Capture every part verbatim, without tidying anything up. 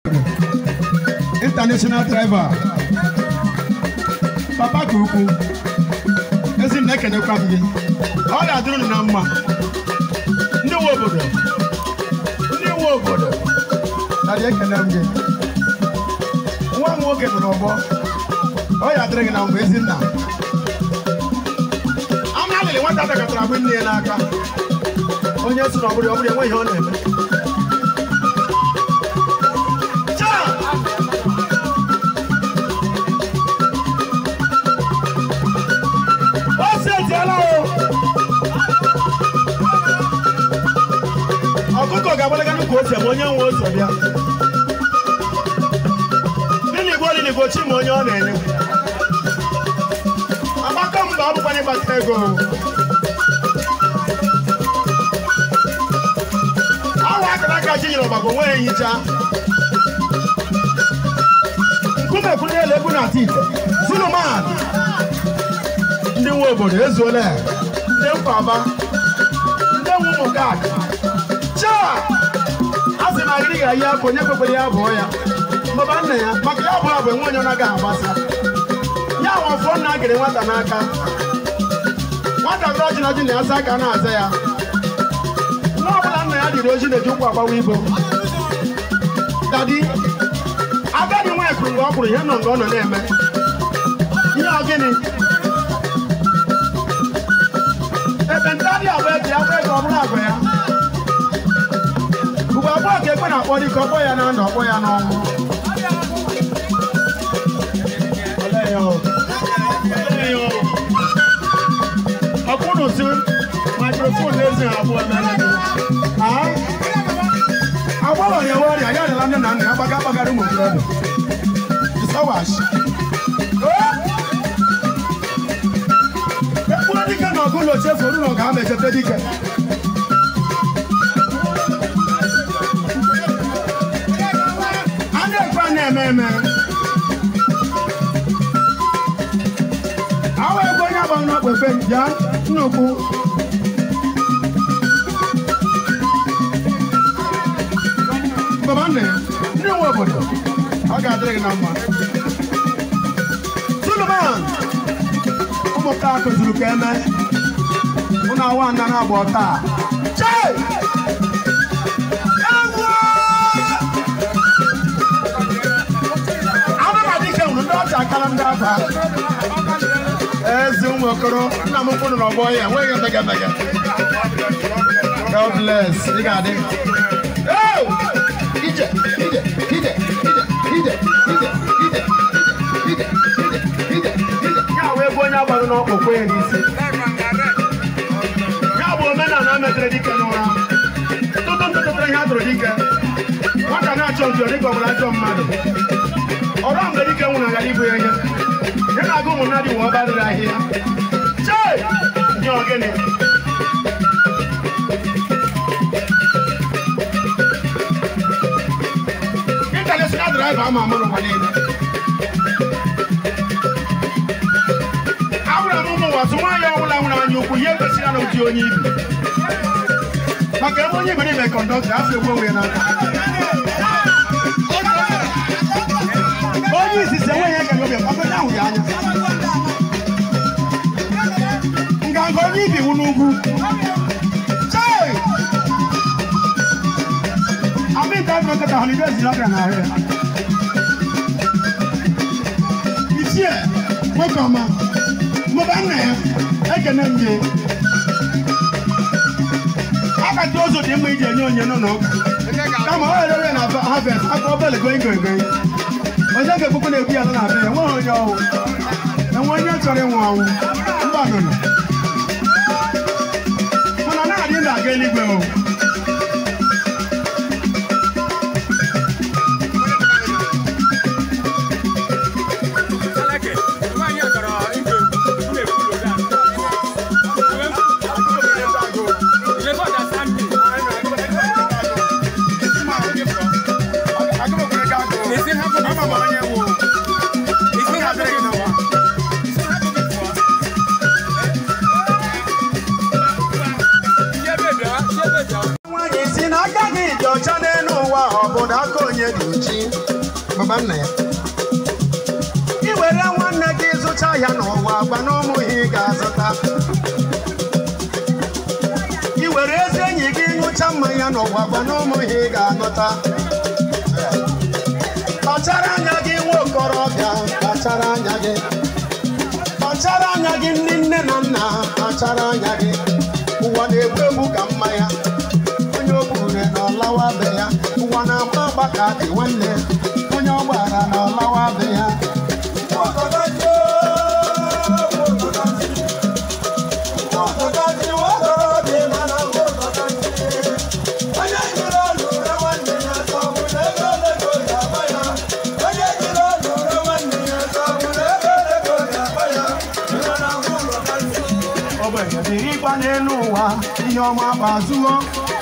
international driver Papa Kuku ezi nneke nyekwa m gị ọ ga-adụrụ na mma ndị nwe obodo ndị nwe obodo narị ekene m gị nwa m nwoke nọ n'ọgbọ ọ ya adịrị gị na mgbe ezi nna ama alịrị nwata takatara agbe nne ya n'aka onye si n'ọbụrụ ọ bụrụ enweghị ọ na-eme ọkụkọ ga-agbalaga n'ukwu ose ma onye nwe ose bịa n'igbo n'igbo chi ma onye ọ na-enye agbakọ mba ọbụkwa n'ịgbata ego awa akara aka chi nyere ọgbagbo nwee nhicha nkume kwuru n'elu egwu na ati ite Zuluman ndị nwe obodo ezuola ndị mkpaba ndị nwe ụmụ gad asị na agịrị ga-ayi akwa onye kwekwere ya abụọ ya mbaba nna ya maka ya abụọ bụ enwe onye ọ na-agaghị agbasa ya nwa ọfọ nna agịrị nwata n'aka nwata gịrị ọjị na ji na asa aka na-aza ya nwa ọbụla nna ya dịrị oji na-eji ụkwụ agbawa ibo dadi agadi nwa ekwuru mgbe ọ kwụrụ ihe nọ mgbe ọ nọ na-eme ihe ọ gịnị ebe nta dị abụọ eji akwa ego ọ bụrụ agwa ya ugbo abụọ ka ekwe na-akpọ dike ọkpọ ya na ndụ ọkpọ ya n'ọnwụ ọkwụnụ si mikrofon n'ezi abụọ agbalọ ya ọrịa ya dịla nne na nna ya gbaga agbagara ụmụ okorobịa ịsawashi ekpụrụ dike na ọgụ ụlọ chefuru na ọ ga-ama echete dike eme awa ego onye agba n'okpekpe ya nnukwu baba nne ndị nwe obodo ọ ga-adịrị gị na mma Zuluman ụmụka akụziri ka eme ụnụ awa nna na-agba taa chee ezi ụmụ okoro nna m kwụrụ n'ọgbọ ya enweghị ndagadaga God bless ị ga-adị ije ije ije ije ije ije ije ije ya wee bụ onye agbarụ n'ọkpụkpụ ya n'isi ya bụ omenala metere dike n'ụra tụtụ ntụtụtara ihe a tụrụ dike nwata na-achọ ntụ dịka ọ bụla ajọ mmadụ ọrụ mgbe dike nwụrụ agara ibu ya ihe ya na-agụ ụmụ mmadụ nwe ọba rịrị ahịa chee nye ogene international driver ama ama n'ụwa niile abụrụ m ụmụ nwatụ nwaanyị ọbụla nwere anya ukwu ihe kwesịrị na ụdị onye ibi maka ebe onye iberibe kọndọktọ afọ egwu onwe ya n'aka onye izizi enweghị ege n'obi ọkụ ya ahụ ya anya nganga onye ibi wu n'ugwu chee amịta nkọta holiday zilabịa n'ahụ ya ichie nwoke ọma mmụba nna ya ekene m gị akati ụzọ dị mma iji enye onye nọ n'ụka kama ọ ghere na harvest aka obele goi goi goi onye ga-ekwukwu na-ekwu ya nọ na be ya nweghị onye ọnwụ enwe onye chọrọ ịnwụ anwụ mba nụnụ mana na-adị ndụ aga eluigwe o ọcha n'elu ụwa ọ bụ na aka onye dị uchi baba nna ya i were nwanne gị zụcha ya n'ụwa gwa na ụmụ ihe ị ga-azụta i were ezi enyi gị ṅụcha mmanya n'ụwa gwa na ụmụ ihe ị ga-anụta kpachara anya gị nwa okorobịa kpachara anya gị kpachara anya gị ndị nne na nna kpachara anya gị ụwa na-egbu egbu ka mmanya onye o bure na ọlawa be ya ụwa na-agba agba ka dị nwanne onye ọ gbara na ọlawa be ya birikwa n'elu ụwa ihe ọma kpazuo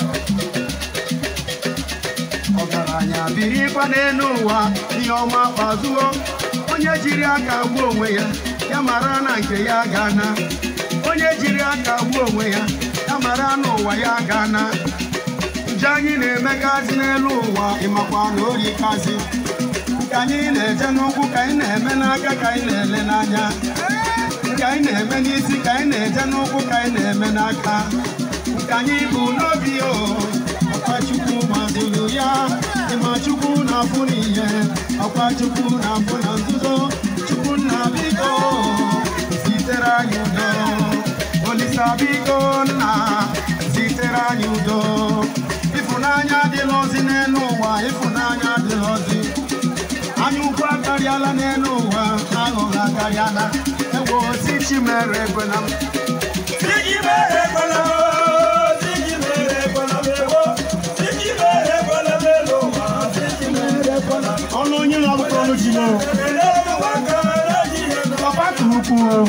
ọgaranya birikwa n'elu ụwa ihe ọma kpazuo onye jiri aka gbuo onwe ya ya mara na nke ya gana onye jiri aka gbuo onwe ya ya mara na ụwa ya gana nje anyị na-emegazi n'elu ụwa ịmakwa na orikazi ka anyị na-eje n'ụkwụ ka anyị na-eme n'aka ka anyị na-ele n'anya ka anyị na-eme n'isi ka anyị na-eje n'ụkwụ ka anyị na-eme n'aka ka anyị bụ n'obi o ọkwa Chukwu mazụrụ ya ịma Chukwu na-afụ n'ihe ọkwa Chukwu na-afụ na nzuzo Chukwu nna biko zitere anyị udo Olisa biko nna zitere anyị udo ịfụnanya adịla ozi n'elu ụwa ịfụnanya adịla ozi anya ukwu akarịala n'elu ụwa aghụghọ akarịala ewo si Chimere ekwela m si Chimere ekwela m si Chimere ekwela m ewo si Chimere ekwela m elu ụwa si Chimere ekwela m ọnụ onye na-abụkọ ọnụ ji n'o papa kwuru kwuo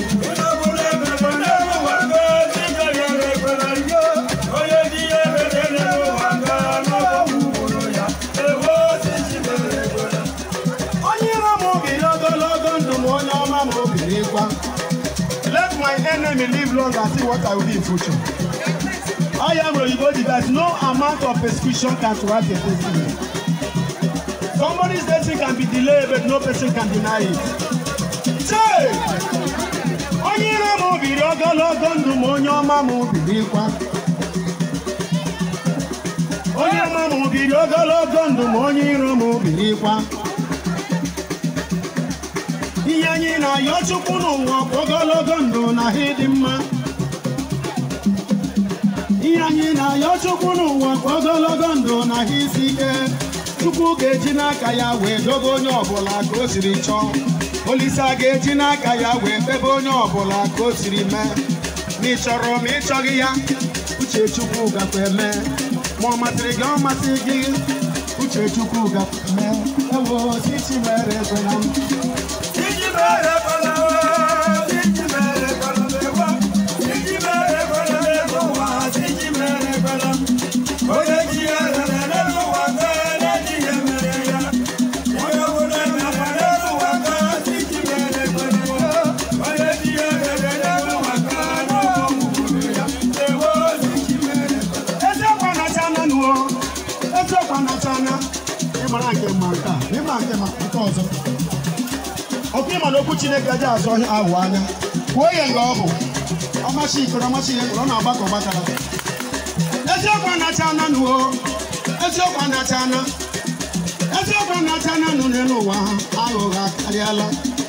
let my enemy live long and see what I will be in future. I am Oyibo that no amount of persecution can thwart your destiny. Somebody's destiny can be delayed, but no person can deny it. Say, onye ire m obiri ogologo ndụ m onye ọma m obirikwa. Onye ọma m obiri ogologo ndụ m onye ire m obirikwa. Ihe anyị na-ayọ Chukwu n'ụwa ogologo ndụ na ihe dị mma. Ihe anyị na-ayọ Chukwu n'ụwa ogologo ndụ na ihe isi ike. Chukwu ga-eji n'aka ya wee dobe onye ọbụla ka o siri chọọ. Olisa ga-eji n'aka ya wee bebe onye ọbụla ka o siri mee. Ma ị chọrọ ma ị chọghị ya, uche Chukwu gakwa eme. Ma ọ masịrị gị ọ masị gị, uche Chukwu gakwa eme. Ewo si Chimere ekwela m. Okay, man, okwu Chineke aja azọ ahụ anya. Kwuo ya nga ọ bụ. Ọmachi ikoro ọmachi ihe nkoro na agbakọ gbakara. Eziokwu anacha ana nuo. Eziokwu anacha ana. Eziokwu anacha ana nu n'elu ụwa aghụghọ akarịala.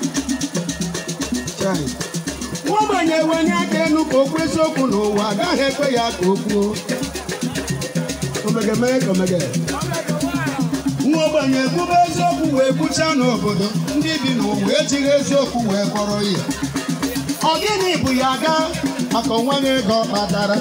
Nwogbenye wenye aka enu ka okwu eziokwu n'ụwa agaghị ekwe ya ka o kwuo. Omege mee ka omege. Nwogbenye ekwube eziokwu wee kwuchaa n'obodo ndị bi n'ụwa ejighị eziokwu wee kpọrọ ihe. Ọ gịnị bụ ya ga maka onwe gị ego kpatara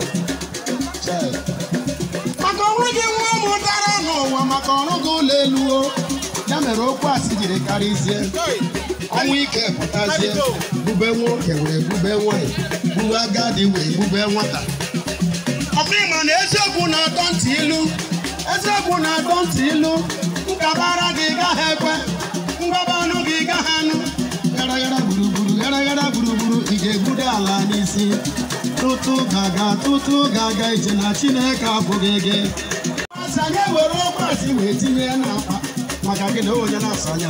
maka onwe gị nwa mụtara n'ụwa maka ọrụ gị ụlọ elu o ya mere okwu asị jiri karịzie ọnwụ ike pụtazie bube nwoke wee bube nwanyị bube agadi wee bube nwata. Ọkụ ịma na eziokwu na-atọ ntị ilu eziokwu na-atọ ntị ilu nkabara gị gaghị ekwe ngaba anụ gị gaghị anụ gara gara gburugburu gara gara gburugburu ị ga-egbude ala n'isi tụtụ gaga tụtụ gaga ije na Chineke abụghị gị. Asị anyị were okwu asị wee tinye ya n'akpa maka gị na onye na-asa anya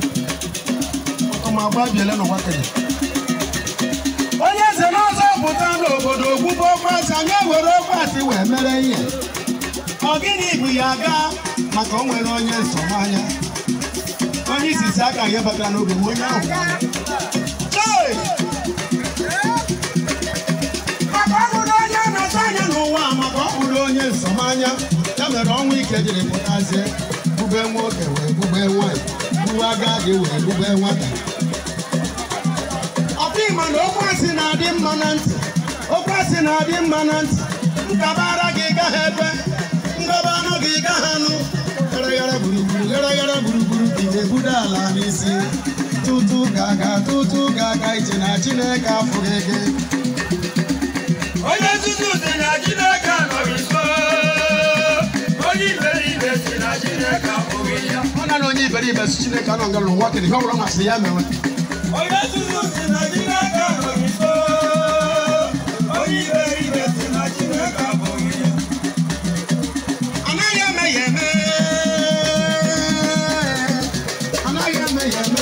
ọma gba biele n'ụwa kene onye eze n'ọzọ pụta n'obodo ogbugbo ọkwasị anya were ọkwasị wee mere ihe ọ gịnị bụ ya gaa maka o nwere onye nsọmanya onye isisi aka ihe batara n'obi m onye ahụ maka ọ bụrụ onye nọta anya n'ụwa maka ọ bụrụ onye nsọmanya ya mere ọnwụ ike jiri pụtazie bube nwoke wee bube nwanyị bube agadi wee bube nwata ọkwa ịma na okwasị na-adị mma na ntị okwasị na-adị mma na ntị nkabara gị gaghị ebe ngaba anụ gị gaghị anụ gara gburugburu gara gburugburu ị na-ebudo ala n'isi tutu gaga tutu gaga iche na Chineke afụghị gị onye tutu si na Chineke anọghị nso onye iberibe si na Chineke afụghị ya ọ na na onye iberibe si Chineke anọ ngara ụwa kedụ ihe ọ bụla masịrị ya mewe onye tutu si na Chineke anọghị nso onye iberibe si na Chineke afụghị ya anaghị eme ya eme anaghị eme ya eme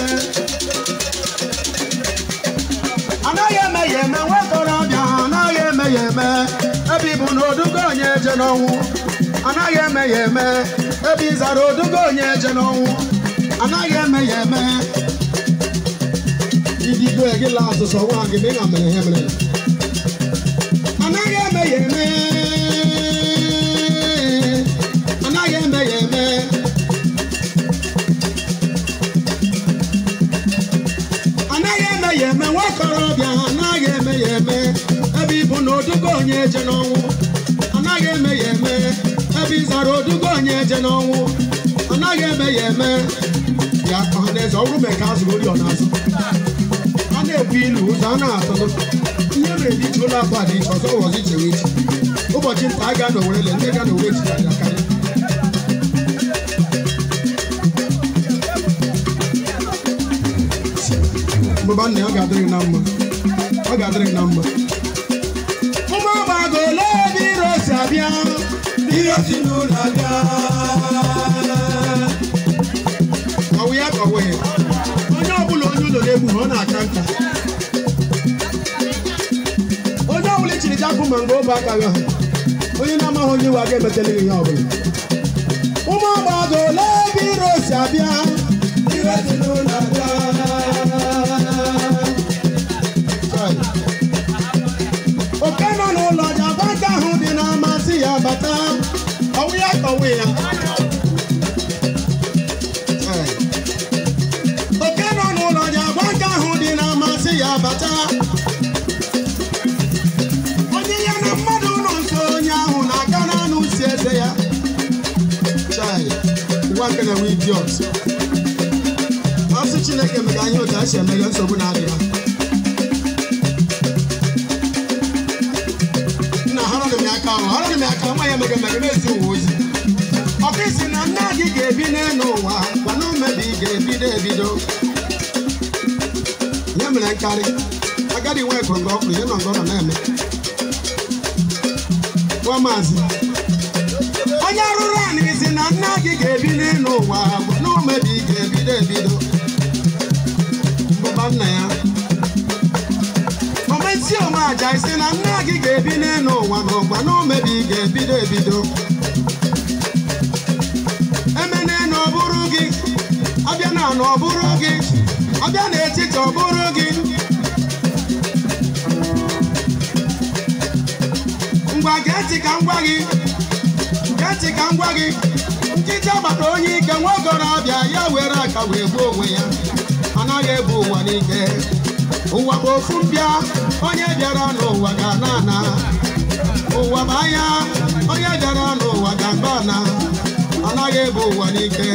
anaghị eme ya eme nwakorobịa anaghị eme ya eme ebe ịbụ na odugo onye eje n'ọnwụ anaghị eme ya eme ebe ịzara odugo onye eje n'ọnwụ anaghị eme ya eme idigo egila azụzụ nwa gị dị na mere ihe mere anaghị eme ya eme anaghị eme ya eme anaghị eme ya eme nwakorobịa anaghị eme ya eme ebe ịbụ na odugo onye eje n'ọnwụ anaghị eme ya eme ebe ịzara odugo onye eje n'ọnwụ anaghị eme ya eme ya ọhaneze ọrụ mee ka azụrụ ori ọ na-azụ a na-ebu ilu ụzọ a na-atụrụ ihe na-eji ji ụlọ akụ adị iche ọzọ ọzọ ichewe echi ụbọchị nta a ga na Owerele ndị ga na Owerele jiri ya karịa mbụba nna ya ọ ga-adịrị na mma ọ ga-adịrị na mma ụmụ agbago ole ebe iro si abịa ihe si n'ụlọ abịa ọwụ ya ka ọwụ ya onye ọbụla onye ụlọ na-egbu ha ọ na-aka nka onye ọbụla ichiri ji akụ ma mgbe obe agaghị ha onye na-amaghị onye iwe aga emetela ihe ọbụla ụmụ agbago ole ebe iro si abịa ihe si n'ụlọ abịa oke nọ n'ụlọ ji agba nke ahụ dị na-amasị ya bata ọwụ ya ka ọwụ ya oke nọ n'ụlọ ji agba nke ahụ dị na-amasị ya bata onye ya na mmadụ nọ nso onye ahụ na-aga n'anụ si eze ya ụwa nke na-enwe idiot asị Chineke mere anyị otu a si emeghe nsogbu na-adị ha harụrụ m aka nwa ya mege mege na-ezi ụwa ozi ọkụ isi na nna gị ga-ebi n'elu ụwa gwana umebi ga-ebido ebido ya mere nkarị agadi nwa ekongo ọkụrụ ihe nọ ngọrọ na-eme nwa maazị onye arụrụ anị isi na nna gị ga-ebi n'elu ụwa gwana umebi ga-ebido ebido mbụba nna ya omesi onwe aja isi na nna gị ga-ebi n'elu ụwa n'ụgba na omebi ga-ebido ebido emene na ọ bụrụ gị abịa na anọ ọ bụrụ gị abịa n'etiti ọ bụrụ gị ngwa gee ntị ka ngwa gị gee ntị ka ngwa gị nkịtị agbata onye ike nwa okorobịa ya were aka wee gbuo onwe ya anaghị ebu ụwa n'ike ụwa bụ ofu mbịa onye bịara n'ụwa ga-ana ana ụwa bụ anya onye bịara n'ụwa ga-agba ana anaghị ebu ụwa n'ike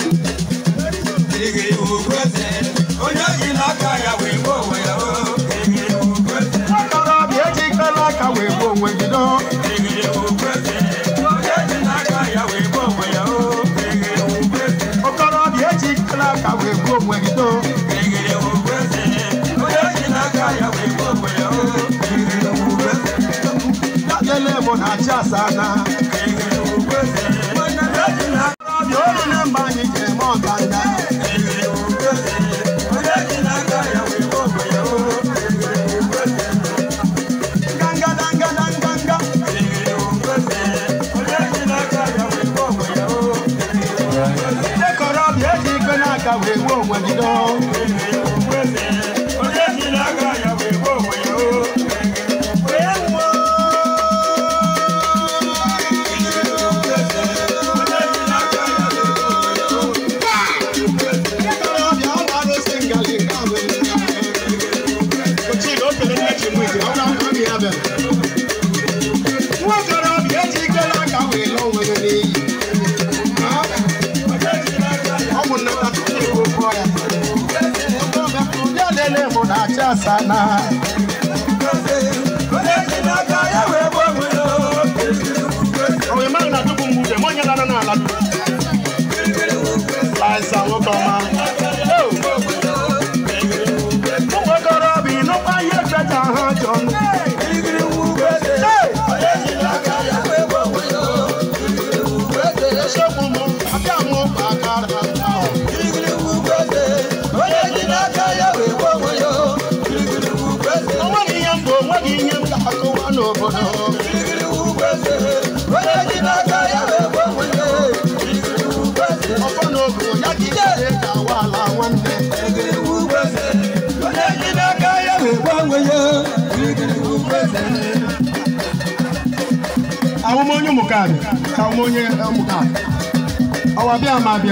onye ji n'aka ya wee gbuo onwe ya nwakorobịa ejikela aka wee gbuo onwe gị do okorobịa ejikela aka wee gbuo onwe gị do lele bụ na achị asa na obi olu na mgbe anyị ga-eme ọga aka wee gbuo onwe gị dọ. Onye ji n'aka ya wee gbuo onwe ya o. Sana. Oh, you man, I do boom boom. Money na na na na. Like some of them. Oh, what gonna be? No, I hear better, huh, John? Àwọn ọmọ onye mùkàdì, àwọn ọmọ onye mùkàdì. Ọwọ́ abịa ma abịa.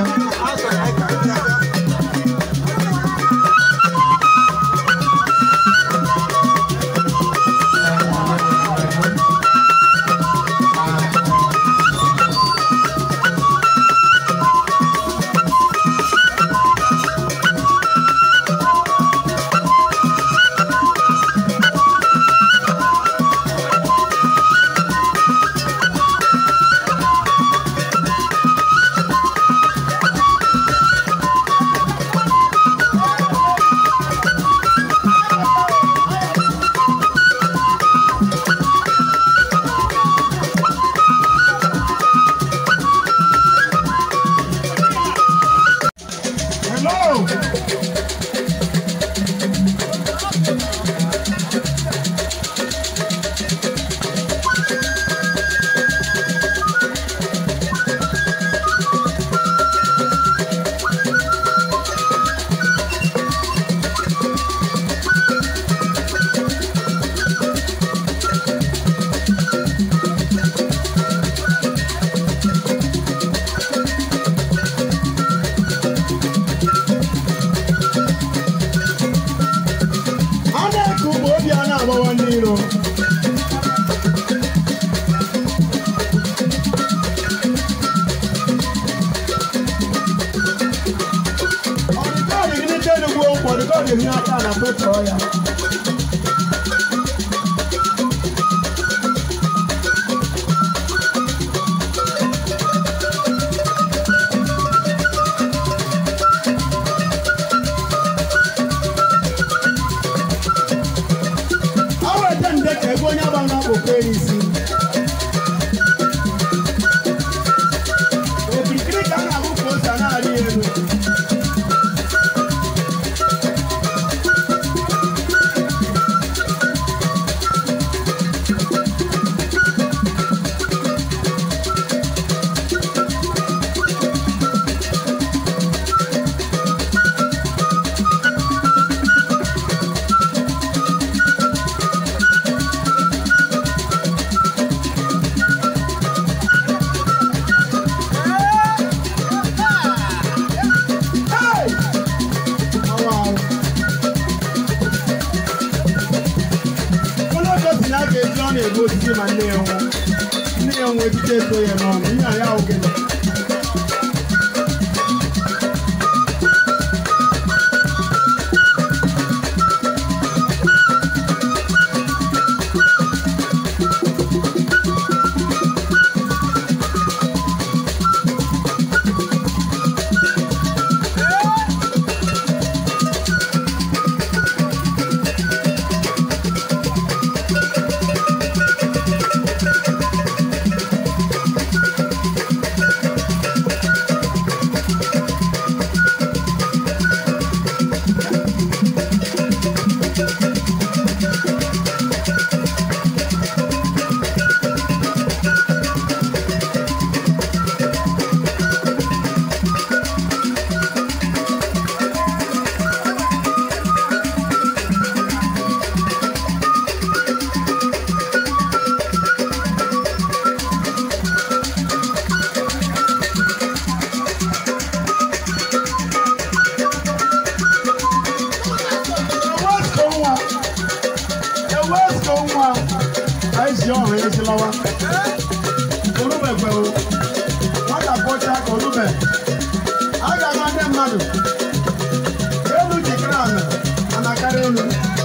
lawa. Olúbẹ̀ pẹ̀ o. Wọ́n kà bọ́ ṣá kà olúbẹ̀. A ga gba ndị mmadụ. Elu jikere ala, a na-akarị elu.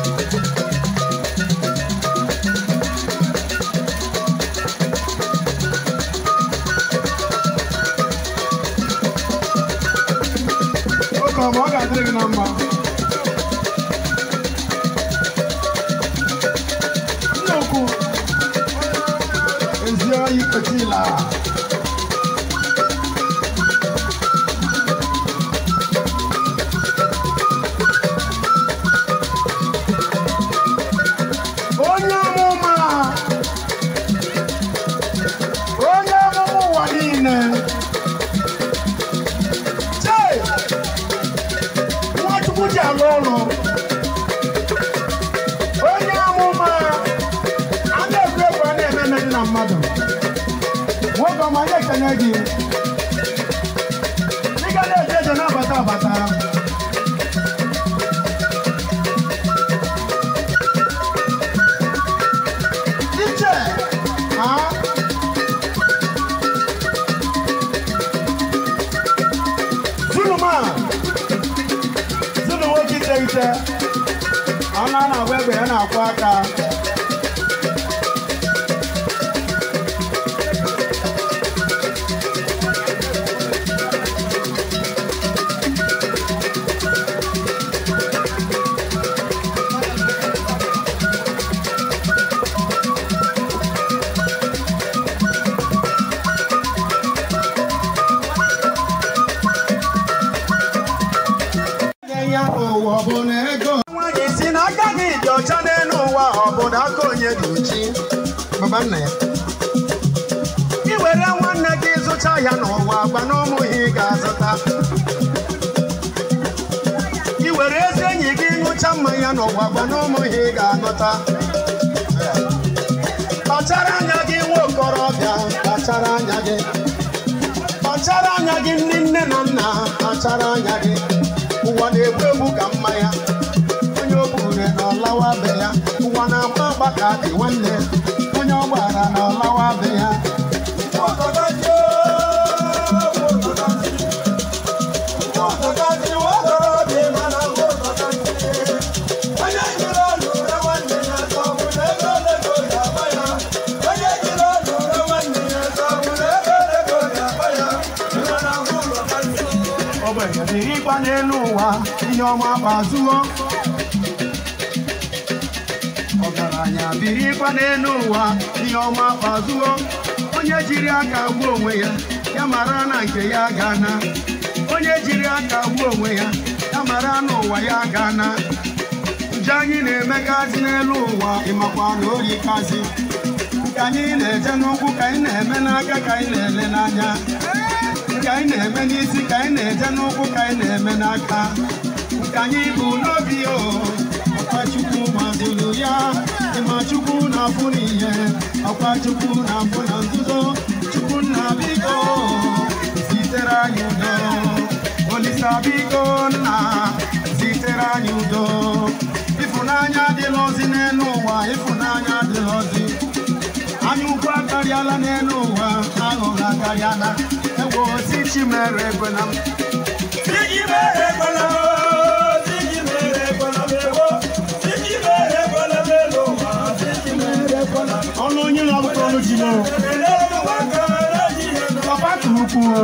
Oke ọma, ọ ga-adịrị gị na mma. Nnukwu ezi oyi kotila. Onye amụma, onye amụma ụwa niile. Chee! Nwachukwu ji alụ ọrụ. Onye amụma, a na-ekwu ekwu a na-eme eme dị na mmadụ. Nwoke ọma, anyị ekene gị. Ị ga na-eje eje na-abata abata. Iche! Ha? Zuluma! Zulu nwoke ite ite. Ọ na-ana-agba egbe ya na-akwụ aka. Nwaanyị si na aka gị dị ọcha n'elu ụwa obodo aka onye dị uchi. Baba nna ya. I were nwanne gị zụcha ya n'ụwa gwa na ụmụ ihe ị ga-azụta. I were ezi enyi gị ṅụcha mmanya n'ụwa gwa na ụmụ ihe ị ga-anụta. Kpachara anya gị nwa okorobịa, kpachara anya gị. Kpachara anya gị ndị nne na nna, kpachara anya gị. Ụwa na-egbu egbu ka mmanya. Onye o buru na ọlawa be ya. Ụwa na-agba agba ka dị nwanne. Onye ọ gbara na ọlawa be ya. Birikwa n'elu ụwa ihe ọma gbazuo. Ọgaranya birikwa n'elu ụwa ihe ọma gbazuo. Onye jiri aka gbuo onwe ya, ya mara na nke ya gana. Onye jiri aka gbuo onwe ya, ya mara na ụwa ya gana. Nje anyị na-emekazi n'elu ụwa, ịmakwa na orikazi. Ka anyị na-eje n'ụkwụ, ka anyị na-eme n'aka, ka anyị na-ele n'anya. Ka anyị na-eme n'isi, ka anyị na-eje n'ụkwụ, ka anyị na-eme n'aka. Ka anyị bụ n'obi o, ọkwa Chukwu mazụrụ ya. Ịma Chukwu na-afụ n'ihe, ọkwa Chukwu na-afụ na nzuzo. Chukwu nna biko, zitere anyị udo. Olisa biko nna, zitere anyị udo. Ịfụnanya adịlọzi n'elu ụwa, ịfụnanya adịlọzi. Anyị ukwu akarịala n'elu ụwa, aghụghọ akarịala. Ewo si Chimere ekwela m. Si Chimere ekwela m. Si Chimere ekwela m ewo. Si Chimere ekwela m elu ụwa. Si Chimere ekwela m. Ọnụ onye na-abụta ọnụ ji n'o. Papa tụrụ ukwu o.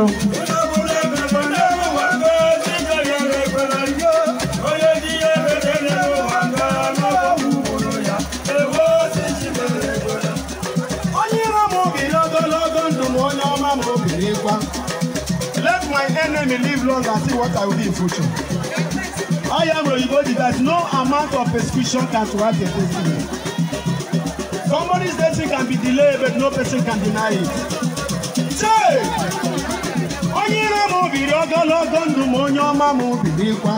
Let my enemy live long and see what I will be in future. I am Oyibodi that no amount of persecution can thwart your destiny. Somebody's destiny can be delayed, but no person can deny it. Say, onye iro m biri ogologo ndụ ma onye ọma m birikwa.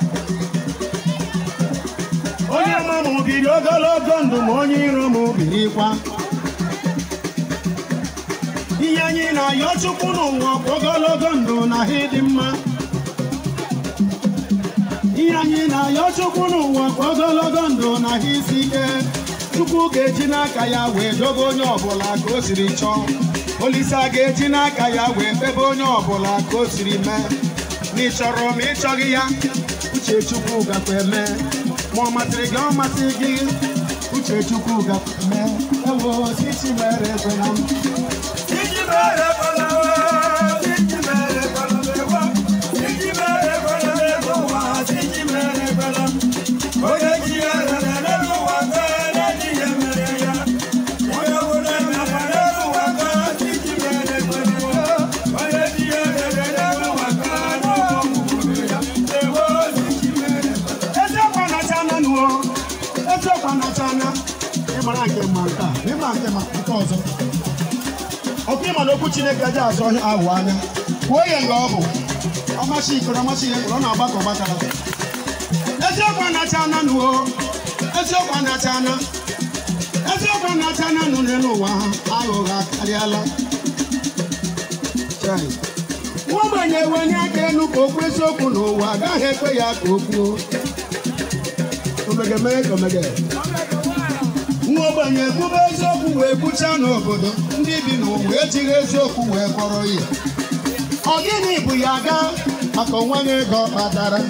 Onye ọma m biri ogologo ndụ ma onye iro m birikwa. Ihe anyị na-ayọ Chukwu n'ụwa bụ ogologo ndụ na ịdị mma. Ihe anyị na-ayọ Chukwu n'ụwa bụ ogologo ndụ na isi ike. Chukwu ga-eji n'aka ya wee dobe onye ọbụla ka o siri chọọ. Olisa ga-eji n'aka ya wee kpebe onye ọbụla ka o siri mee. Ma ị chọrọ ma ị chọghị ya, uche Chukwu gakwa eme. Ma ọ masịrị gị ọ masị gị, uche Chukwu gakwa eme. Ewo sisi mere ekwela m. Sisi mere ekwela m. Sisi mere ekwela m. Sisi mere ekwela m. Sisi mere ekwela m. Onye ji ya rere n'elu ụwa ka na-eji ya mere ya. Onye ọbụla na-akwado ụwa ka sisi mere ekwela m. Onye ji ya rere n'elu ụwa ka na-ọgwụgwụ ya. Ewo sisi mere ekwela m. Eziokwu anachana nuo. Eziokwu anachana. Ịmara nke ma nke a, ịma nke ma nke ọzọ. Ọkụ ịma na okwu Chineke aja azụ ọhịa ahụ anya. Kwuo ya nga ọ bụ. Ọmasị ikoro ọmasị ihe mkpụrụ ọ na-agbakọ gbakara. Eziokwu anachana nuo. Eziokwu anachana. Eziokwu anachana nụ n'elu ụwa ha. Aghụghọ akarịala. Nwa ogbenye wenye aka elu ka okwu eziokwu n'ụwa agaghị ekwe ya ka o kwuo. Omege mere ka omege. Nwa ogbenye ekwube eziokwu wee kwuchaa n'obodo. Ndị bi n'ụwa ejighị eziokwu wee kpọrọ ihe. Ọ gịnị bụ ya aga maka onwe gị ego kpatara?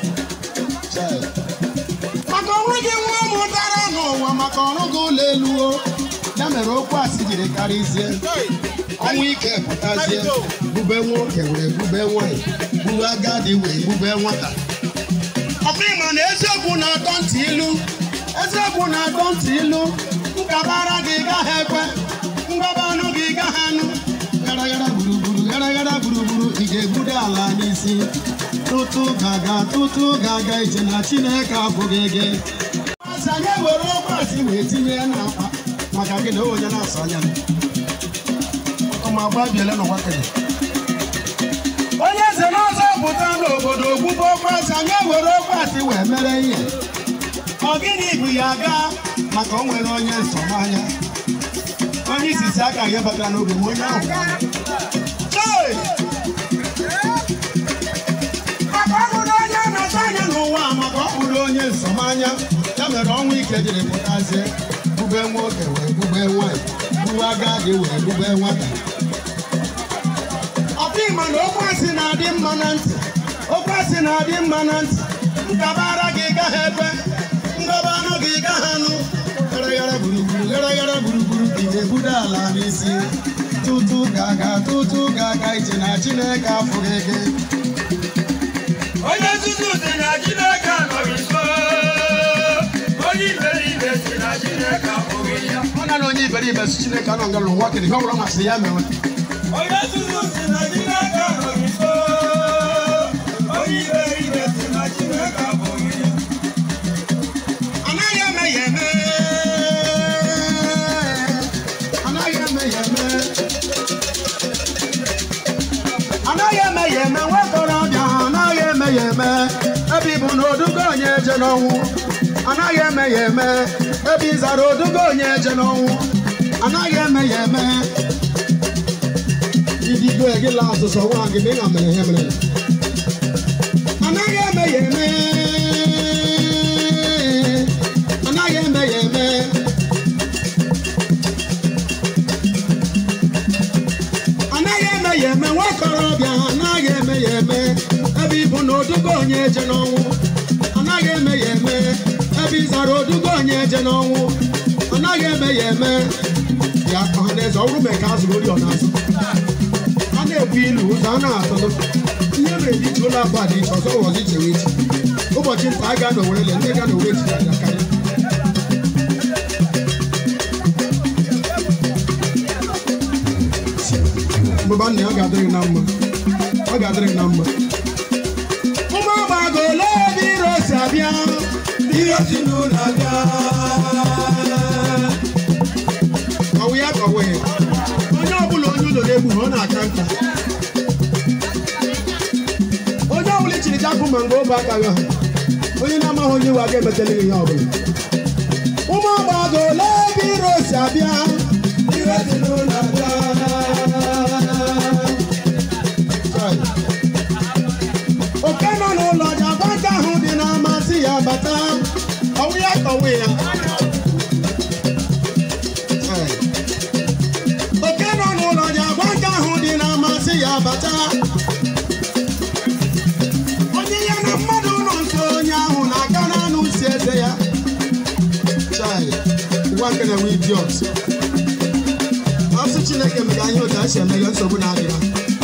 Maka onwe gị nwa mụtara n'ụwa maka ọrụ gị ụlọ elu o. Ya mere okwu asị jiri karịzie. Ọnwụ ike pụtazie. Bube nwoke wee bube nwanyị. Bube agadi wee bube nwata. Ọkụ ịma na eziokwu na-atọ ntị ilu. Eziokwu na-atọ ntị ilu. Nkabara gị gaghị ekwe. Ngaba anụ gị gaghị anụ. Gara gara gburugburu gara gara gburugburu ị ga-egbude ala n'isi. Tutu gaga tutu gaga ije na Chineke abụghị gị. Asị anyị ewere ọkwa asị wee tinye n'akpa maka gị na onye na-asọ anya. Ọma gba biele n'ụwa kere. Onye eze n'ọzọ pụta n'obodo ogbugbo ọkwa asị anyị ewere ọkwa asị wee mere ihe. Ọ gịnị bụ ya gaa maka o nwere onye nsọmanya. Onye isisi aka ya batara n'oge ma onye ahụ. Maka ọ bụrụ onye na-atọ anya n'ụwa maka ọ bụrụ onye nsọmanya. Ya mere ọnwụ ike jiri pụtazie. Bube nwoke wee bube nwanyị. Bube agadi wee bube nwata. Ọkụ ịma na okwu asị na-adị mma na ntị. Okwu asị na-adị mma na ntị. Nkabara gị gaghị ekwe. Ngaba anụ gị gaghị anụ. Gara gara gburugburu gara gara gburugburu ị ga-egbude ala n'isi. Tutu gaga tutu gaga ije na Chineke afụghị gị. Onye nzuzu si na Chineke anọghị nso. Onye iberibe si na Chineke abụghị ya. Ọ na onye iberibe si Chineke anọ nga n'ụwa kere ihe ọ bụla masị ya mewe. Onye nzuzu si na Chineke anọghị nso. Onye iberibe si na Chineke abụghị ya. Anaghị eme ya eme. Anaghị eme ya eme. Anaghị eme ya eme nwakorobịa anaghị eme ya eme. Ebe ị bụ na odugo onye eje n'ọnwụ. Anaghị eme ya eme. Ebe ị zara odugo onye eje n'ọnwụ. Anaghị eme ya eme. Idigo gị la asụsụ nwa gị dị na mere ihe mere. Anaghị eme ya eme. Anaghị eme ya eme. Anaghị eme ya eme nwakorobịa anaghị eme ya eme. Ebe ị bụ na odugo onye eje n'ọnwụ. Anaghị eme ya eme. Ebe ị zara odugo onye eje n'ọnwụ. Anaghị eme ya eme. Ya ọha na eze ọrụ mee ka a zụrụ ori ọ na-azụ. A na-ebu ilu ụzọ a na-atụlụ. Ihe mere dị iche ụlọ akụ a dị iche ọzọ ụwọzi chewe echi. Ụbọchị nta a ga n'Owerre ndị ga n'Owerre echi ya karịa. Mbụba nna ya ọ ga-adịrị na mma. Ọ ga-adịrị na mma. Ụmụ ọgbago ole ebe iro si abịa. Iro si n'ụlọ abịa. Ọwụ ya ka ọwụ ya. Onye ọbụla onye ụlọ na-egbu ọ na-aka nka. Onye ọbụla ichiri jakụ ma nga obe aka ha. Onye na-amaghị onye iwe aga emetela ihe ọbụla. Ụmụ ọgbago ole ebe iro si abịa. Iro si n'ụlọ abịa. Oke nọ n'ụlọ ji agbata ahụ dị n'amasị ya bata. Ọwụ ya ka ọwụ ya. one can we jobs. After Chineke Meganyo Dash and Megan Sobunadia.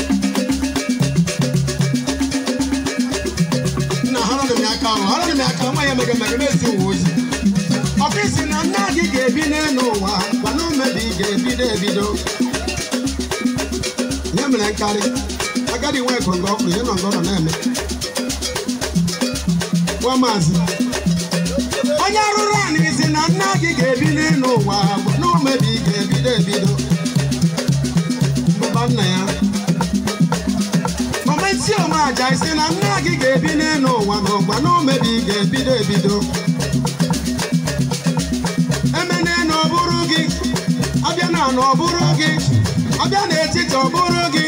Now, how do I come? How do I come? I am a magazine woods. Office in a Nagi gave in no one, but no maybe gave me the video. Yaman and Kali, I got it away from God, you're not going to name it. One month. Run is in a Nagi gave in no one, but no maybe gave me the video. Babana. Momencio Maja is in a Nagi gave in no one, but no maybe gave me the video. Emene no burugi, Abiana no burugi, Abiana Tito burugi.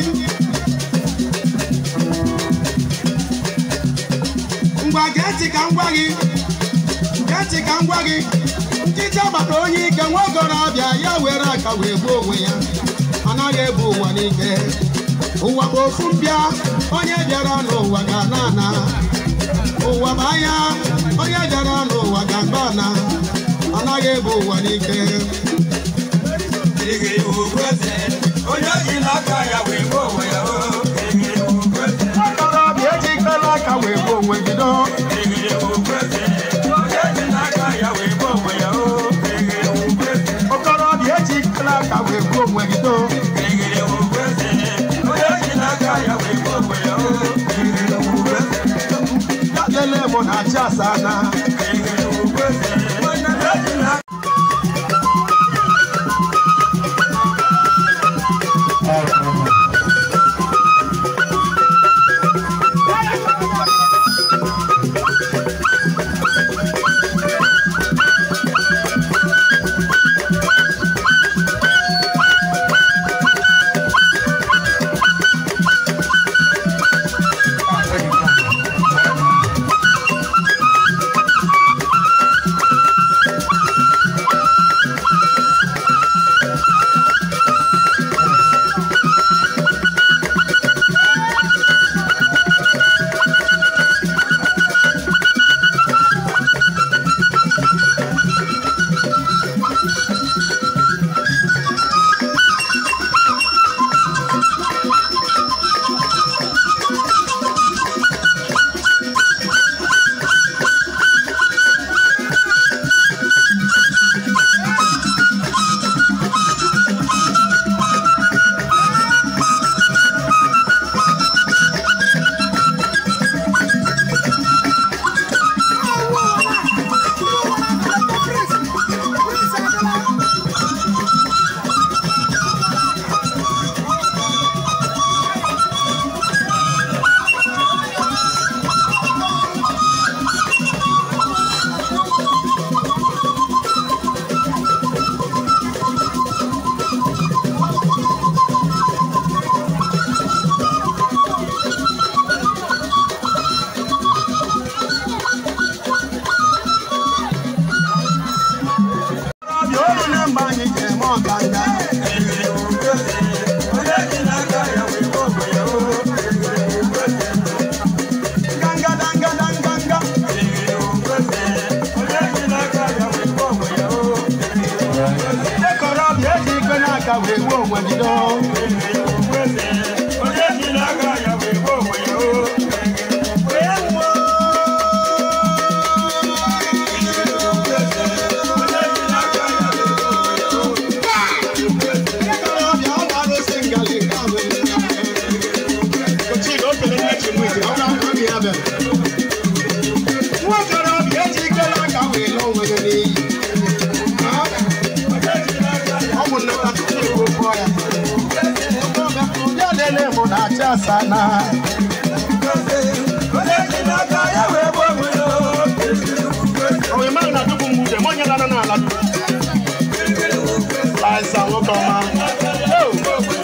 Ngwageti kangwagi, geti kangwagi. Tita batoni can walk on Abia, Yawera Kawe Boya, Anage Buwanike, Uwabo Fumbia, Onya Jarano Waganana, Uwabaya, Onya Jarano Wagabana. Anage Buwanike. Sana. Oh, you might not do the money. No, no, no, no. I saw what come on. Oh,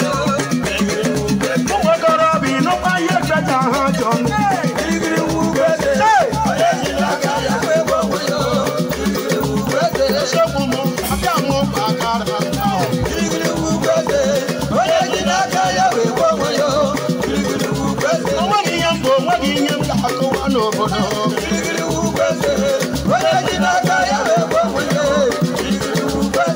what got to be no by your better, John. No, no, no.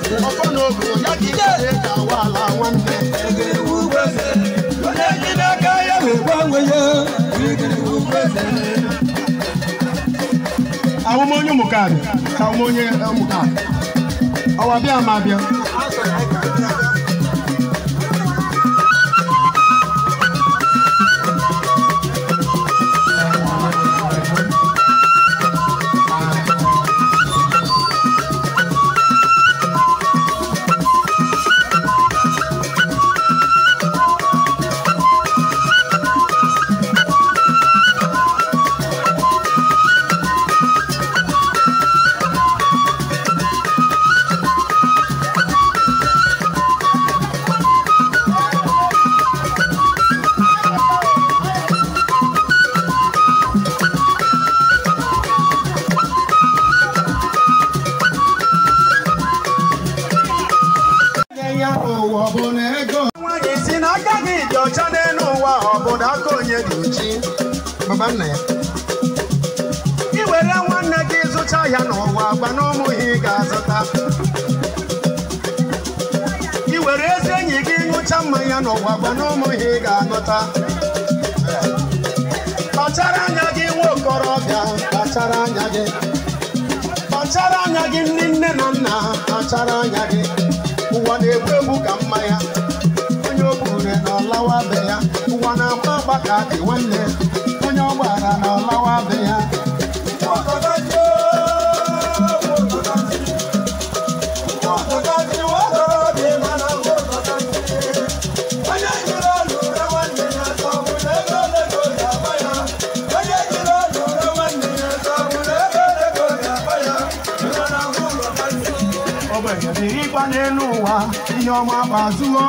Awumonyo mukani, awumonye mukani. Awabia mabia. Iwere nwanne gị zụcha ya n'ụwa gba n'ụmụ ihe ga-azụta. Iwere ezi enyi gị ṅụcha mmanya n'ụwa gba n'ụmụ ihe ga-aṅụta. Kpachara anya gị nwa okorobịa, kpachara anya gị. Kpachara anya gị ndị nne na nna, kpachara anya gị. Ụwa na-egbu egbu ka mmanya. Onye o bure na ọlawa be ya. Ụwa na-agba agba ka dị nwanne. Onye ọ gbara na ọlawa be ya. Birikwa n'elu ụwa ihe ọma kpazuo.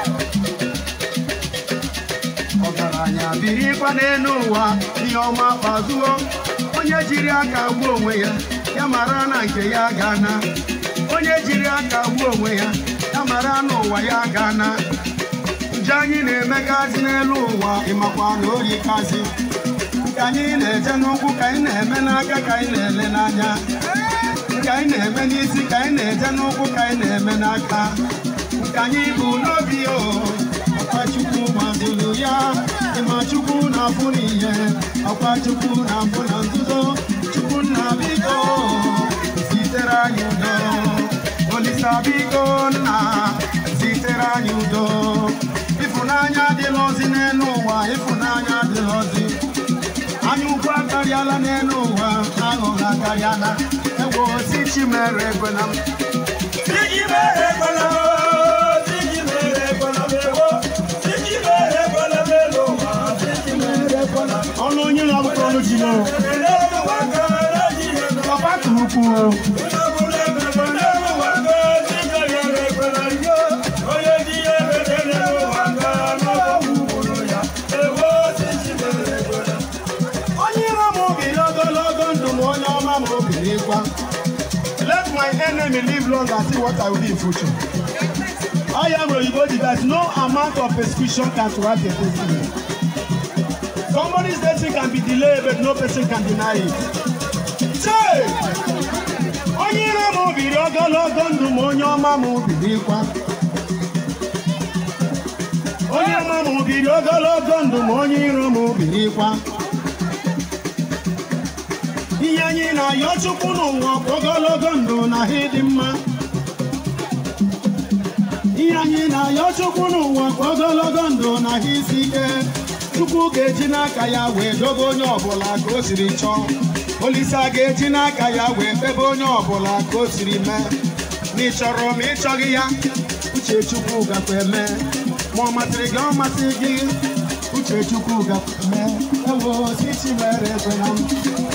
Ọgaranya birikwa n'elu ụwa ihe ọma kpazuo. Onye jiri aka gbuo onwe ya ya mara na nke ya gana. Onye jiri aka gbuo onwe ya ya mara na ụwa ya gana. Nje anyị na-emegazi n'elu ụwa ịmakwa na orikazi. Ka anyị na-eje n'ụkwụ ka anyị na-eme n'aka ka anyị na-ele n'anya. Ka anyị na-eme n'isi ka anyị na-eje n'ụkwụ ka anyị na-eme n'aka. Ka anyị bụ n'obi o ọkwa Chukwu mazụlụ ya. Ịma Chukwu na-afụ n'ihe ọkwa Chukwu na-afụ na nzuzo. Chukwu nna biko zitere anyị udo. Olisa biko nna zitere anyị udo. Ịfụnanya adịlọzi n'elu ụwa, ịfụnanya adịlọzi. Anyị ukwu akarịala n'elu ụwa, aghụghọ akarịala. Ewo si Chimere ekwela m. Si Chimere ekwela m. Si Chimere ekwela m. Ewo si Chimere ekwela m elu ụwa. Si Chimere ekwela m. Ọnụ onye na-abụkọ ọnụ ji n'o. Papa kụrụkwu o. Let my enemy live long and see what I will be in future. I am Oyibo that no amount of persecution can thwart a destiny. Somebody's destiny can be delayed, but no person can deny it. Say, onye ire m obiri ogologo ndụ m onye ọma m obirikwa. Onye ọma m obiri ogologo ndụ m onye ire m obirikwa. Ihe anyị na-ayọ Chukwu n'ụwa ogologo ndụ na ihe dị mma. Ihe anyị na-ayọ Chukwu n'ụwa ogologo ndụ na ihe isi ike. Chukwu ga-eji n'aka ya wee dobe onye ọbụla ka o siri chọọ. Olisa ga-eji n'aka ya wee febe onye ọbụla ka o siri mee. Ma ị chọrọ ma ị chọghị ya, uche Chukwu gakwa eme. Ma ọ masịrị gị ọ masị gị, uche Chukwu gakwa eme. Ewo si Chimere ekwela m.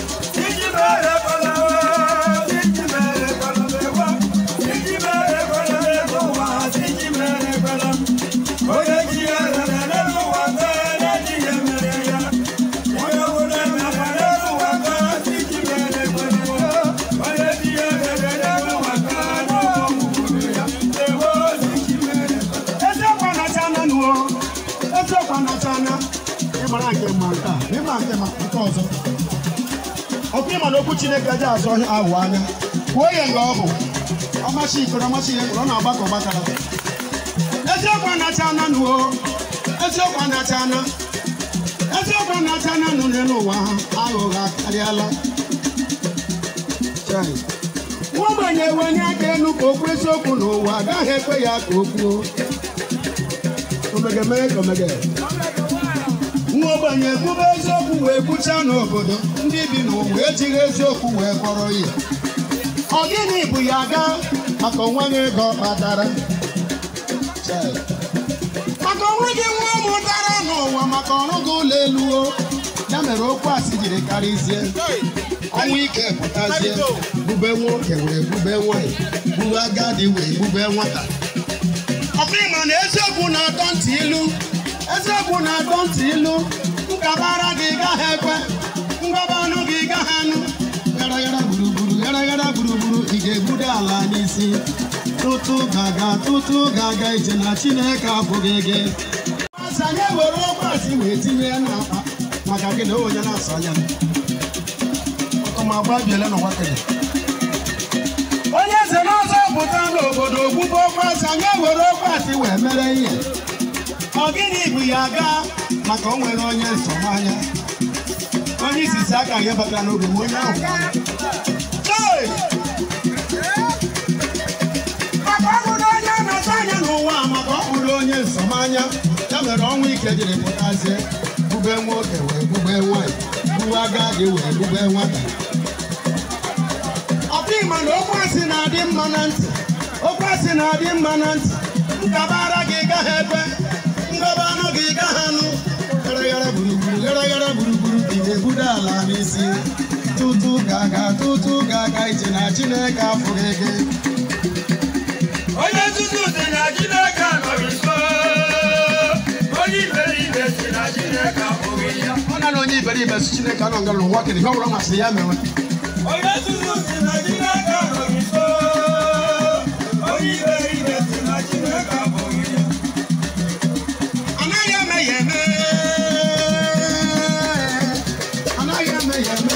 Ọkụ ịma n'okwu Chineke ji azụ ahụ anya kwuo ya nga ọ bụ ọmachi ikoro ọmachi ihe ọ na-agbakọ gbakara eziokwu anacha ana nuo eziokwu anacha ana eziokwu na-acha na nụnụ n'ụwa aghụghọ akarịala nwogbenye wenye aka elu ka okwu eziokwu n'ụwa agaghị ekwe ya ka o kwuo omegemee ka omege nwogbenye ekwube eziokwu wee kwucha n'obodo ndị bi n'ụwa ejighị eziokwu wee kpọrọ ihe ọ gịnị bụ ya ga maka onwe gị ego kpatara maka onwe gị nwa mụtara n'ụwa maka ọrụ gị ụlọ eluo ya mere okwu asị jiri karịzie ọnwụ ike pụtazie bube nwoke wee bube nwanyị bube agadi wee bube nwata ọkụ ịma na eziokwu na-atọ ntị ilu eziokwu na-atọ ntị ilu nkabara gị gaghị ekwe ngaba anụ gị gaghị anụ gara gara gburugburu gara gara gburugburu ị ga-egbude ala n'isi tụtụ gaga tụtụ gaga ije na Chineke abụghị gị asị anyị were okwu asị wee tinye ya n'akpa maka gị na onye na-asọ anya onye eze n'ọzọ pụta n'obodo ogbugbo okwu asị anyị were okwu asị wee mere ihe ọ gịnị bụ ya gaa maka o nwere onye nsọmanya onye isisi aka ihe batara n'obi m onye ahụ maka ọ bụrụ onye na-ata anya n'ụwa maka ọ bụrụ onye nsọmanya ya mere ọnwụ ike jiri pụtazie bube nwoke wee bube nwanyị bube agadi wee bube nwata ọkụ ịma na okwu asị na-adị mma na ntị okwu asị na-adị mma na ntị nkabara gị gaghị ekwe ngaba anụ gị gaghị anụ gara gara gburugburu gara gara gburugburu ị ga-ebudo ala n'isi tụtụ gaga tụtụ gaga ije na Chineke afụghị gị onye tutu si na Chineke anọghị nso onye iberibe si na Chineke abụghị ya ọ na na onye iberibe si Chineke anọ nga n'ụwa kedụ ihe ọ bụla masịrị ya mewe onye tutu si na Chineke anọghị nso onye iberibe si na Chineke abụghị ya anaghị eme ya eme anaghị eme ya eme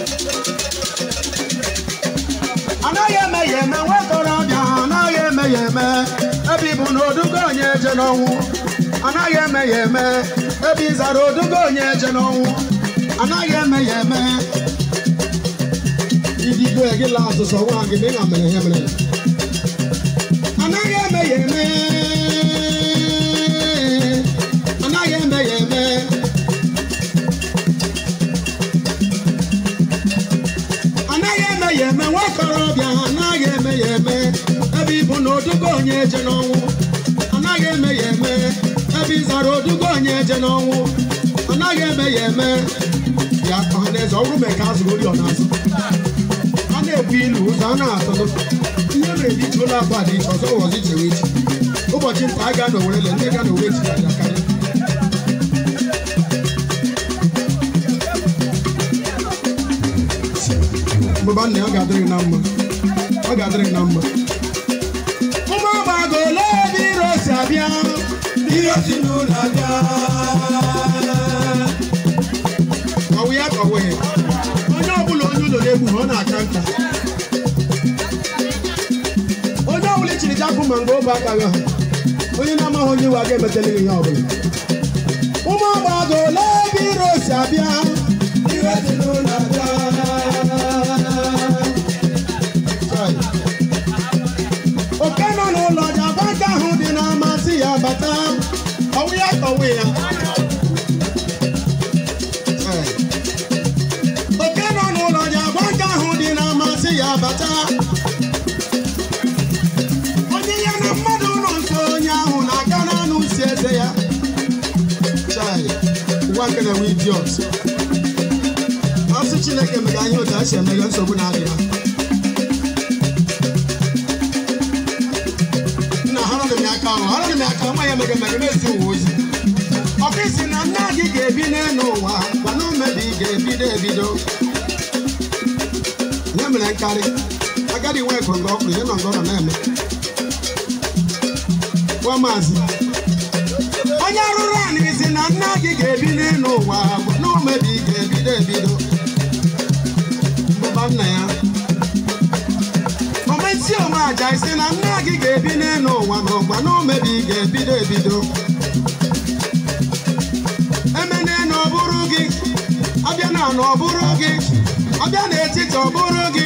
anaghị eme ya eme nwakorobịa anaghị eme ya eme ebe ịbụ na odugo onye eje n'ọnwụ anaghị eme ya eme ebe ịzara odugo onye eje n'ọnwụ anaghị eme ya eme idigo egila azụzụ nwa gị dị na mere ya mere anaghị eme ya eme anaghị eme ya eme anaghị eme ya eme nwakorobịa anaghị eme ya eme ebe ịbụ na odugo onye eje n'ọnwụ anaghị eme ya eme ebe ịzara odugo onye eje n'ọnwụ anaghị eme ya eme ya ọhaneze ọrụ mee ka azụrụ ori ọ na-azụ a na-ebu ilu ụzọ a na-atụlụ ihe na-eji ji ụlọ akwa dị iche ọzọ ọzọ ichewe echi ụbọchị nta a ga na Owerele ndị ga na Owe echi ya karịa mbụba nna ya ọ ga-adịrị na mma ọ ga-adịrị na mma ụmụ agbago ole ebe iro si abịa ihe si n'ụlọ abịa ọwụ ya ka ọwụ ya onye ọbụla onye ụlọ na-egbu ọ na-aka nka onye ọbụla ichiri jakụ ma mgbe obe akaghị ha onye na-amaghị onye iwe aga emetela ihe ọbụla ụmụ agbago ole ebe iro si abịa ihe si n'ụlọ abịa oke nọ n'ụlọ ji abaka ahụ dị na-amasị ya bata ọwụ ya ka ọwụ ya oke nọ n'ụlọ ji abaka ahụ dị na-amasị ya bata onye ya na mmadụ nọ nso onye ahụ na-aga n'anụ si eze ya ụwa nke na-enwe idiot asị Chineke mere anyị otu a si emeghe nsogbu na-adị ha harana m aka nwa ya mege mege na-esi ụwa ozi ọkụ isi na nna gị ga-ebi n'elu ụwa mana umebi ga-ebido ebido ya mere nkarị agadi nwa ekongo ọkụrụ ya nọ ngọrọ na-eme nwa maazị onye arụrụ anị isi na nna gị ga-ebi n'elu ụwa mana umebi ga-ebido ebido mbụba nna ya omesi onwe aja isi na nna gị ga-ebi n'elu ụwa na ụgba na omebi ga-ebido ebido emene na ọ bụrụ na ọ bụrụ gị abịa n'etiti ọ bụrụ gị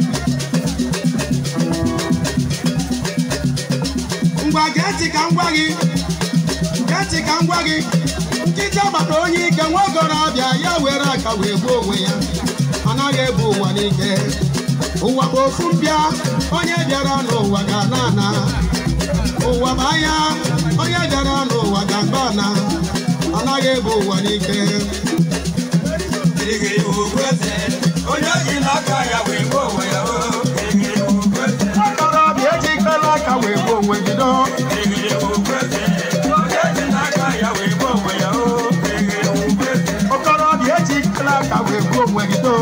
ngwa gee ntị ka m gwa gị gee ntị ka m gwa gị nkịta gbata onye ike nwoke na-abịa ya were aka wee gbuo onwe ya anaghị ebu ụwa n'ike ụwa bụ ofu mbịa onye bịara n'ụwa ga-ana ana ụwa bụ anya onye bịara n'ụwa ga-agba ana anaghị ebu ụwa n'ike onye ji n'aka ya wee gbuo onwe ya ọkọrọbịa ejikela aka wee gbuo onwe gị do ọkọrọbịa ejikela aka wee gbuo onwe gị do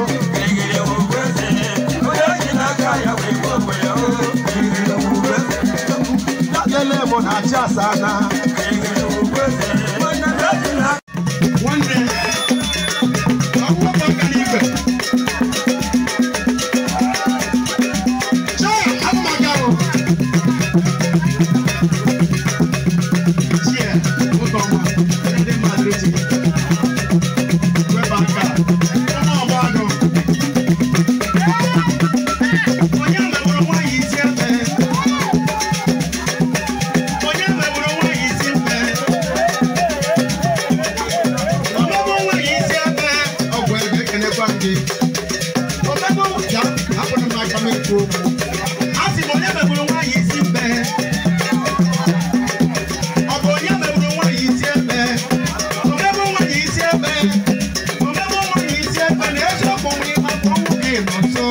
lele mụ na achị asa na nwanne akwụkwọ aka n'igwe chọọ amụmagarụ chie ụtọ ọma ndị mmadụ eji weba aka ụmụ ọgbọ anụ onye mewụrụ nwaanyị isi ebe onye mewụrụ nwaanyị isi ebe ọmụmụ nwaanyị isi ebe ọgwụ ebe ekenekwa gị ọmụmụ ya akpọrọ m aka m ekwu okwu a sị m onye mewụrụ nwaanyị isi mbe ọ bụ onye mewụrụ nwaanyị isi ebe ọmụmụ nwaanyị isi ebe ọmụmụ nwaanyị isi ebe na eziokwu nwe ịgbakọ ọnwụ gị nọ nso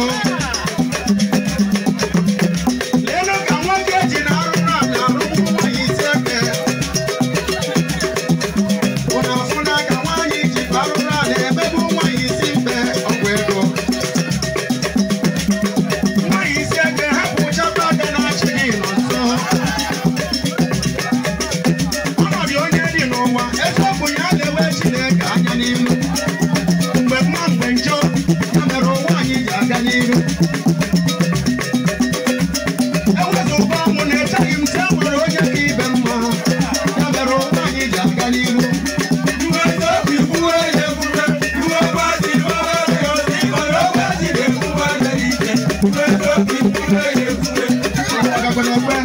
leenụ ka nwoke ji na-arụ naanị arụmụ nwaanyị isi ebe ụna afụna ka nwaanyị ji arụ naanị emebu nwaanyị isi mbe ọgwụ ego nwaanyị isi ebe hapụ chapa aka na-achị gị nọ nso ọnọdụ onye dị n'ụwa eziokwu ya na-ewe Chineke anya n'ihu mgbe mma mgbe njọ ya mere ụwa anyị ji aga n'ihu ewezụ ụba ọnwụ na-echeghị m si e nwere onye ka ibe mma ya mere ụwa anyị ji aga n'ihu ọgagwana ekwe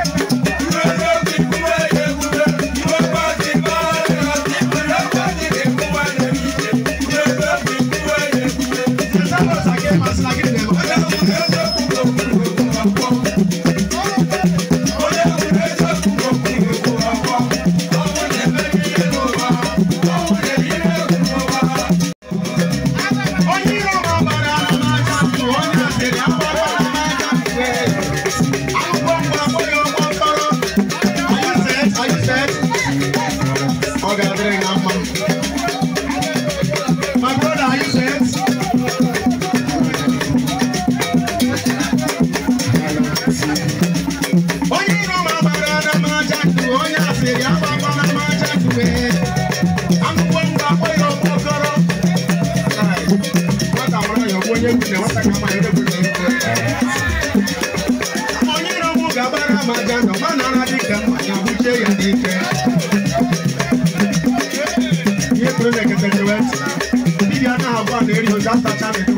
Sesamos aquí en Maslagine. Onye iro ma gbara ama aja ntụ onye asịrị agbara ama aja ntụ akwụkwọ ngwa akpọghị ọgbọ mkpọrọ Are you set? Are you set? Ọ ga-adịrị gị mma. My brother, are you set? Onye iro ma gbara ama aja ntụ onye asịrị agbara ama aja ntụ akwụkwọ ngwa akpọghị ọgbọ mkpọrọ nwata mara ya ọgwụ onye nwunye nwata ka ma ere bụrụ onye iro mụ ga-agbara ama aja ntụ ma nara dịka mmanya buchie ya n'ike ihe pụrụ na-ekete jewe dibịa na-abụọ na-eri ozi asacha na